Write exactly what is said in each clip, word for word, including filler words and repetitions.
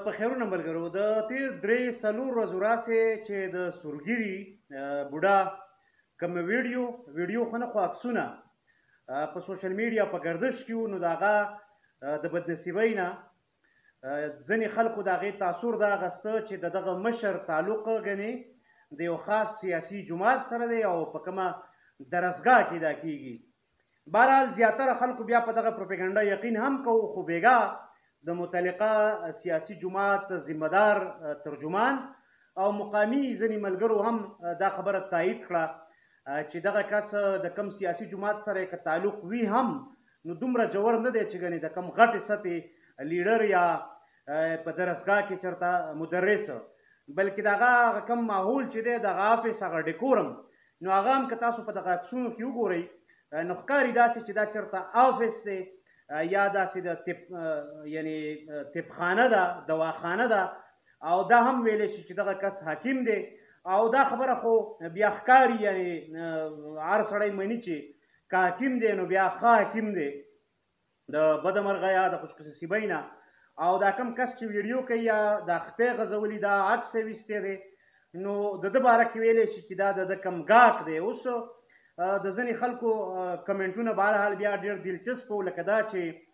په خیرونه ملګرو د تیر درې څلور ورځو راسې چې د سورګیري بوډا کوم ویډیو ویډیو خو نه خو عکسونه په سوشل میډیا په ګردش کې وو، نو د هغه د بدنصیبۍ نه ځینې خلکو د هغې تاثر دا اخیسته چې د دغه مشر تعلق ګنې د یو خاص سیاسي جماعت سره دی او په کومه درسګاه کې دا کیږي. بهرحال زیاتره خلکو بیا په دغه پروپیګنډا یقین هم کوو، خو بېګا د متعلقه سیاسي جماعت ذمہدار ترجمان او مقامی ځینې ملګرو هم دا خبره تایید کړه چې دغه کس د کم سیاسي جماعت سره که تعلق وي هم نو دومره جوړ نه دی چې ګنې د کم غټې سطحې لیډر یا په درسګاه کې چېرته مدرس، بلکې د هغه کم ماحول چې دی دغه آفس هغه ډیکورم نو هغه هم که تاسو په دغه عکسونو کې وګورئ نو ښکاري داسې چې دا چېرته آفس دی یا داسې د طب یعنی طبخانه ده، دواخانه ده، او دا هم ویلی شي چې دغه کس حکیم دی. او دا خبره خو بیا ښکاري یعنی هر سړی مني چې که حکیم دی نو بیا ښه حکیم دی د بدمرغه یا د خوشنصیبۍ نه. او دا کم کس چې ویډیو کوي یا دا خپې غځولي دا عکس یې ویستی دی نو د ده باره کې ویلی شي چې دا د ده کم ګاک دی. اوس د ځینې خلکو کمنټونه بهرحال بیا ډېر دلچسپ وو، لکه دا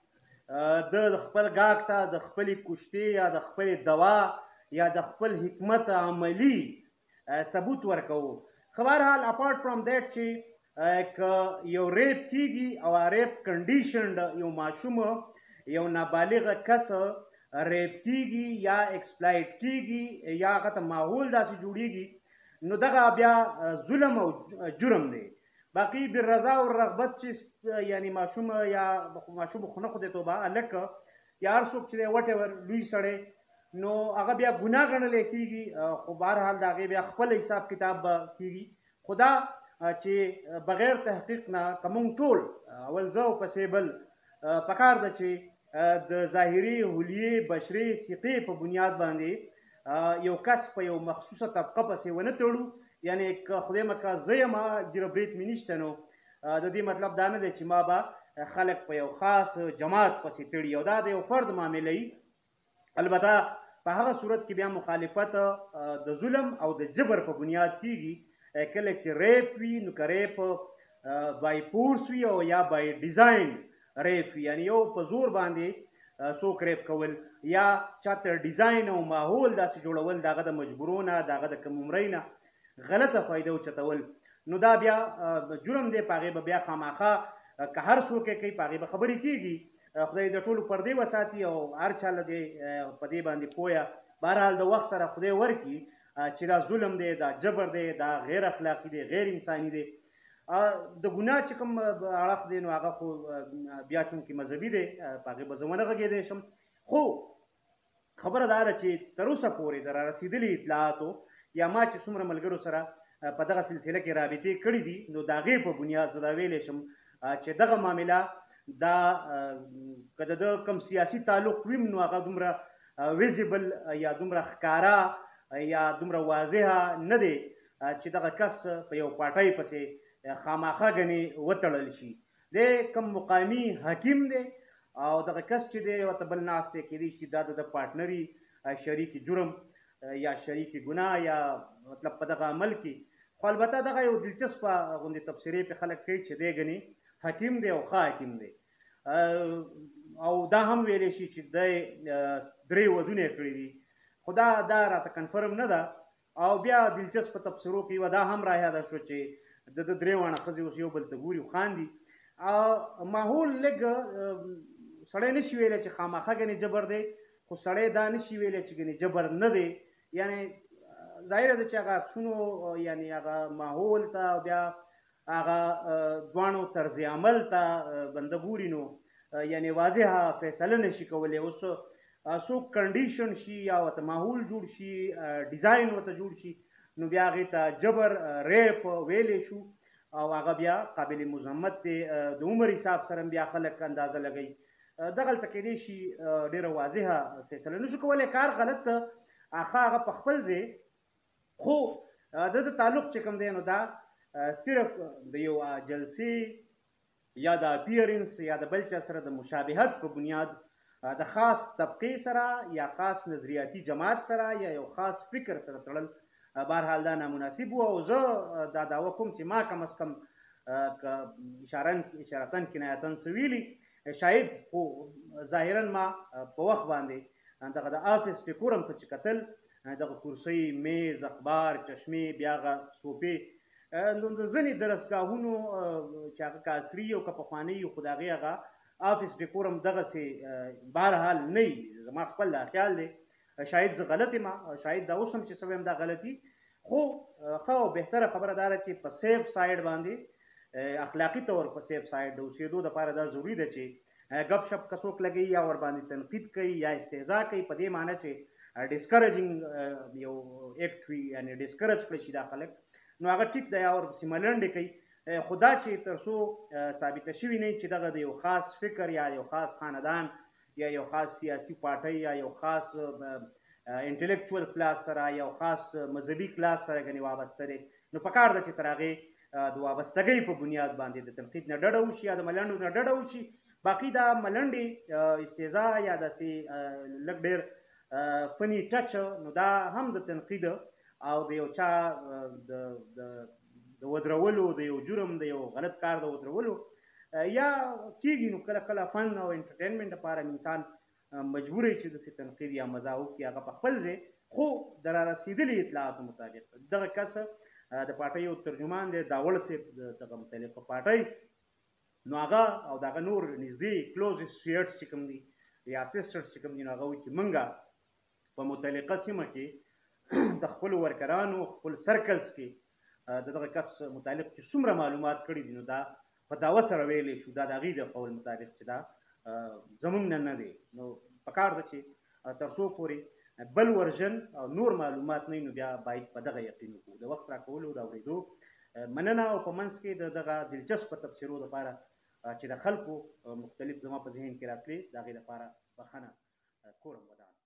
چې د د خپل ګاک ته د خپلې کشتې یا د خپلې دوا یا د خپل حکمت عملي ثبوت ورکوو. خو بهرحال اپارټ فرام دیټ چې که یو ریپ کیږي او ریپ کنډیشنډ یو ماشوم یو نابالغه کس ریپ کیږي یا ایکسپلایټ کیږي یا هغه ته ماحول داسې جوړیږي نو دغه بیا ظلم او جرم دی. باقی بالرضا او رغبت چې یعنی ماشوم یا ماشوم خو نه خو دی توبه هلک یا هر څوک چې دی وټ ایور لوی سړی نو هغه بیا ګناه ګڼلی کېږي، خو بهرحال د هغې بیا خپل حساب کتاب به کېږي. خو دا چې بغیر تحقیق نه که موږ ټول اول زه او پسې بل پکار ده چې د ظاهري حلیې بشري سیقې په بنیاد باندې یو کس په یو مخصوصه طبقه پسې ونه تړو. یعنی که خدای مکه زه یم ګیره برید مې نشته نو د دې مطلب دا نه دی چې ما به خلک په یو خاص جماعت پسې تړي او دا د یو فرد معامله وي. البته په هغه صورت کې بیا مخالفت د ظلم او د جبر په بنیاد کیږي. کله چې ریپ وي نو که ریپ بای فورس وي او یا بای ډیزاین ریپ وي، یعنی یو په زور باندې څوک ریپ کول یا چاته ډیزاین او ماحول داسې جوړول د هغه د مجبورونه د هغه د کم عمرۍ نه غلطه فایده اوچتول نو دا بیا جرم دی. په هغې به بیا خامخا که هر څوک یې کوي په هغې به خبرې کېږي. خدای د ټولو پردې وساتي او هر چا له دې په دې باندې پویه. بهرحال د وخت سره خدای ورکړي چې دا ظلم دی، دا جبر دی، دا غیر اخلاقي دی، غیر انساني دی. د ګناه چې کوم اړخ دی نو هغه خو بیا چونکې مذهبي دی په هغې به زه ونه غږېدی شم. خو خبره دا ده چې تر اوسه پورې د رارسېدلي اطلاعاتو یا ما چې څومره ملګرو سره په دغه سلسله کې رابطې کړي دي نو د هغې په بنیاد زه دا ویلی شم چې دغه معامله دا که د ده کوم سیاسي تعلق وي نو هغه دومره ویزیبل یا دومره ښکاره یا دومره واضحه نه دی چې دغه کس په یو پاټۍ پسې خامخا ګنې وتړل شي. دی کوم مقامي حکیم دی او دغه کس چې دی ورته بل ناست دی کېدای شي دا د پارټنري شریک جرم یا شریک ګناه یا مطلب په دغه عمل کې. خو البته دغه یو دلچسپه غوندې تبصرې پې خلک کوي چې دی ګنې حکیم دی او ښه حکیم دی. او دا هم ویلی شي چې دی درې ودونه یې کړي دي، خو دا دا راته کنفرم نه ده. او بیا دلچسپه تبصرو کې یوه دا هم رایاده شوه چې د ده درې واړه ښځې اوس یو بل ته ګوري او خاندي. ماحول لږ سړی نشي ویلی چې خامخا ګنې جبر دی، خو سړی دا نشي ویلی چې ګنې جبر نه دی. یعنی ظاهره ده چې هغه عکسونو یعنی هغه ماحول ته بیا هغه دواړو طرز عمل ته بنده ګوري نو یعنی واضحه فیصله نشي کولی. اوس څوک کنډیشن شي یا ورته ماحول جوړ شي، ډیزاین ورته جوړ شي نو بیا هغې ته جبر ریپ ویلی شو او هغه بیا قابل مذمت دی. د عمر حساب سره بیا خلک اندازه لګوي. دغلته کیدای شي ډېره واضحه فیصله نشو کولی. کار غلط ته اخا هغه په خپل ځای، خو د د تعلق چې کوم دی نو دا صرف د یو جلسې یا د اپیرنس یا د بل چا سره د مشابهت په بنیاد د خاص طبقې سره یا خاص نظریاتي جماعت سره یا یو خاص فکر سره تړل بهرحال دا نامناسب وو. او زه دا دعوه کوم چې ما کم از کم اشارتن کنایتن څه ویلي، شاید خو ظاهرا ما په وخت باندې دغه د آفس ډیکورم ته چې کتل، دغه کرسۍ، میز، اخبار، چشمې، بیا هغه صوفې، نو د ځینې درسګاهونو چې هغه که عصري او که پخواني وي خو د هغې هغه آفس ډیکورم دغسې بهرحال نه وي. زما خپل دا خیال دی، شاید زه غلط یم، شاید دا اوس هم چې څه وایم دا غلطي، خو ښه او بهتره خبره دا ده چې په سیف سایډ باندې اخلاقي طور په سیف سایډ د اوسېدو دپاره دا ضروري ده چې ګپ شپ که څوک لګوي یا ورباندې تنقید کوي یا استهزا کوي، په دې معنی چې ډسکرجنګ یو اکټ وي، یعنې ډسکرج کړی شي دا خلک، نو هغه ټیک دی یا ورپسې ملنډې کوي. خو دا چې تر څو ثابته شوي نه چې دغه د یو خاص فکر یا یو خاص خاندان یا یو خاص سیاسي پارټۍ یا یو خاص انټلیکچوال کلاس سره، یو خاص مذهبي کلاس سره ګنې وابسته دی، نو پکار ده چې تر هغې د وابستګۍ په بنیاد باندې د تنقید نه ډډه وشي یا د ملنډو نه ډډه وشي. باقي دا ملنډې، استهزا یا داسې لږ ډېر فني ټچ، نو دا هم د تنقید او د یو چا د د ودرولو، د یو جرم، د یو غلط کار د ودرولو یا کېږي، نو کله کله فن او انټرټینمنټ لپاره انسان مجبور وي چې داسې تنقید یا مزاح وکړي، هغه په خپل ځای. خو د را رسېدلي اطلاعاتو مطابق دغه کس د پارټۍ یو ترجمان دی، داوړ صاحب د دغه متعلقه پارټۍ، نو هغه او د هغه نور نږدې کلوز اسوسییټس چې کوم دي یا اسسټنټس چې کوم دي، نو هغه وایي چې موږ په متعلقه سیمه کې د خپلو ورکرانو، خپل سرکلز کې د دغه کس متعلق چې څومره معلومات کړي دي، نو دا په دعوه سره ویلی شو، دا د هغې د قول مطابق چې دا زموږ نه نه دی. نو پکار ده چې تر څو پورې بل ورژن او نور معلومات نه وي، نو بیا باید په دغه یقین وکړو. د وخت راکولو، د اورېدو مننه، او په منځ کې د دغه دلچسپه تبصرو دپاره چې د خلکو مختلف زما په ذهن کې راتلې، د هغې دپاره بخښنه کوم. ودان.